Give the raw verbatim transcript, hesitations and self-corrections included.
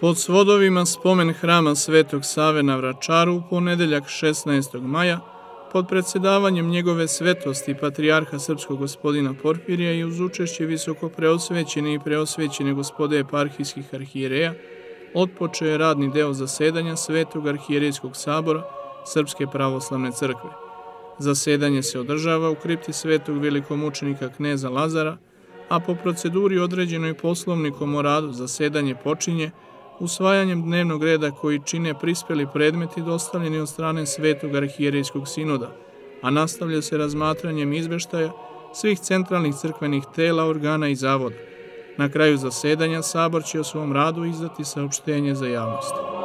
Pod svodovima spomen hrama Svetog Save na Vračaru u ponedeljak šesnaestog maja, pod predsjedavanjem njegove svetosti patrijarha srpskog gospodina Porfirija i uz učešće visoko preosvećene i preosvećene gospode eparhijskih arhijereja, otpočeo je radni deo zasedanja Svetog arhijerejskog sabora Srpske pravoslavne crkve. Zasedanje se održava u kripti svetog velikomučenika kneza Lazara, a po proceduri određenoj poslovnikom o radu zasedanje počinje usvajanjem dnevnog reda koji čine prispeli predmeti dostavljeni od strane Svetog arhijerejskog sinoda, a nastavlja se razmatranjem izveštaja svih centralnih crkvenih tela, organa i zavoda. Na kraju zasedanja Sabor će o svom radu izdati saopštenje za javnost.